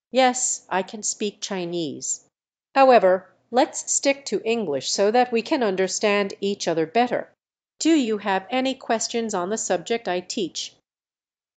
Yes, I can speak Chinese. However, let's stick to English so that we can understand each other better. Do you have any questions on the subject I teach